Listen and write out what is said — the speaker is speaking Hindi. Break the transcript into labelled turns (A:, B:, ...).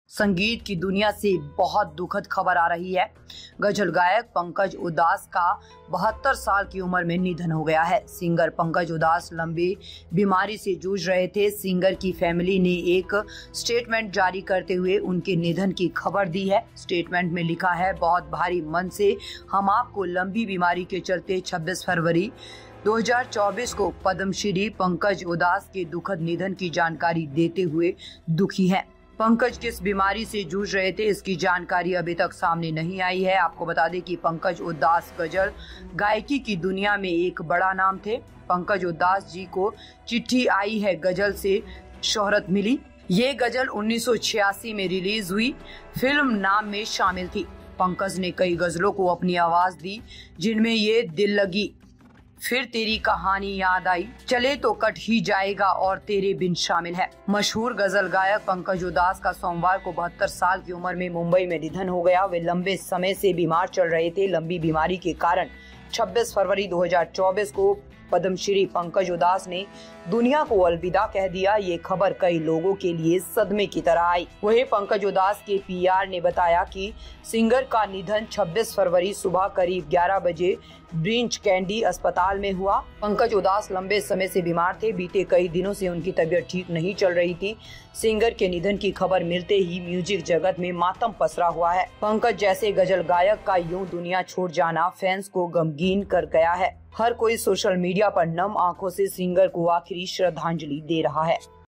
A: संगीत की दुनिया से बहुत दुखद खबर आ रही है। गजल गायक पंकज उधास का 72 साल की उम्र में निधन हो गया है। सिंगर पंकज उधास लंबी बीमारी से जूझ रहे थे। सिंगर की फैमिली ने एक स्टेटमेंट जारी करते हुए उनके निधन की खबर दी है। स्टेटमेंट में लिखा है, बहुत भारी मन से हम आपको लंबी बीमारी के चलते 26 फरवरी 2024 को पद्मश्री पंकज उधास के दुखद निधन की जानकारी देते हुए दुखी हैं। पंकज किस बीमारी से जूझ रहे थे, इसकी जानकारी अभी तक सामने नहीं आई है। आपको बता दें कि पंकज उधास गजल गायकी की दुनिया में एक बड़ा नाम थे। पंकज उधास जी को चिट्ठी आई है गजल से शोहरत मिली। ये गजल 1986 में रिलीज हुई फिल्म नाम में शामिल थी। पंकज ने कई गजलों को अपनी आवाज दी, जिनमें ये दिल लगी, फिर तेरी कहानी याद आई, चले तो कट ही जाएगा और तेरे बिन शामिल है। मशहूर गजल गायक पंकज उधास का सोमवार को 72 साल की उम्र में मुंबई में निधन हो गया। वे लंबे समय से बीमार चल रहे थे। लंबी बीमारी के कारण 26 फरवरी 2024 को पद्मश्री पंकज उधास ने दुनिया को अलविदा कह दिया। ये खबर कई लोगों के लिए सदमे की तरह आई। वहीं पंकज उधास के पीआर ने बताया कि सिंगर का निधन 26 फरवरी सुबह करीब 11 बजे ब्रीच कैंडी अस्पताल में हुआ। पंकज उधास लंबे समय से बीमार थे। बीते कई दिनों से उनकी तबीयत ठीक नहीं चल रही थी। सिंगर के निधन की खबर मिलते ही म्यूजिक जगत में मातम पसरा हुआ है। पंकज जैसे गजल गायक का यूं दुनिया छोड़ जाना फैंस को गमगीन कर गया है। हर कोई सोशल मीडिया पर नम आंखों से सिंगर को आखिरी श्रद्धांजलि दे रहा है।